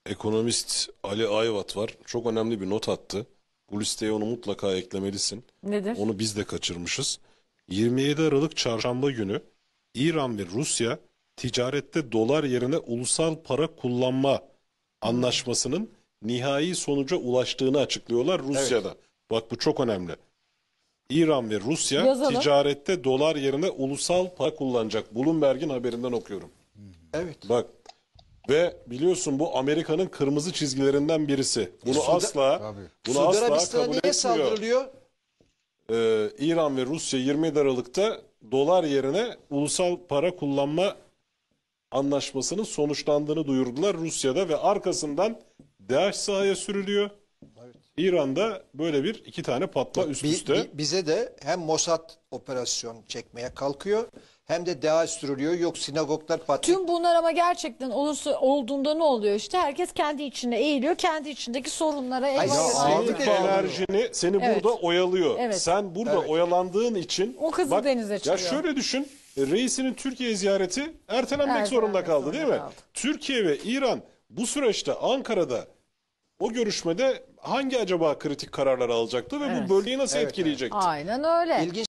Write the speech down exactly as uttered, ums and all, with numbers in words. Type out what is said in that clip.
ekonomist Ali Ayvat var. Çok önemli bir not attı. Bu listeye onu mutlaka eklemelisin. Nedir? Onu biz de kaçırmışız. yirmi yedi Aralık Çarşamba günü İran ve Rusya ticarette dolar yerine ulusal para kullanma anlaşmasının nihai sonuca ulaştığını açıklıyorlar Rusya'da. Bak bu çok önemli. İran ve Rusya Yazalım. ticarette dolar yerine ulusal para kullanacak. Bloomberg'in haberinden okuyorum. Evet. Bak ve biliyorsun bu Amerika'nın kırmızı çizgilerinden birisi. Bunu Suudi- asla Tabii. bunu Suudi asla Arabistan'a kabul niye etmiyor. saldırılıyor? Ee, İran ve Rusya yirmi yedi Aralık'ta dolar yerine ulusal para kullanma anlaşmasının sonuçlandığını duyurdular Rusya'da ve arkasından DAEŞ sahaya sürülüyor. İran'da böyle bir iki tane patla üst Bi- üste. bi- bize de hem Mossad operasyon çekmeye kalkıyor hem de DAEŞ sürülüyor. Yok sinagoglar patlıyor. Tüm bunlar ama gerçekten olursa olduğunda ne oluyor işte? Herkes kendi içine eğiliyor. Kendi içindeki sorunlara Ay, eyvah ya eyvah. abi Senin de- enerjini seni Evet. burada oyalıyor. Evet. Sen burada Evet. oyalandığın için O Kızıl Deniz'e ya çıkıyor. şöyle düşün. e, Reisinin Türkiye ziyareti ertelenmek Ertelenmek zorunda kaldı değil mi? zorunda kaldı. Türkiye ve İran bu süreçte Ankara'da o görüşmede hangi acaba kritik kararlar alacaktı ve Evet. bu bölgeyi nasıl Evet, etkileyecekti? Aynen öyle. İlginç.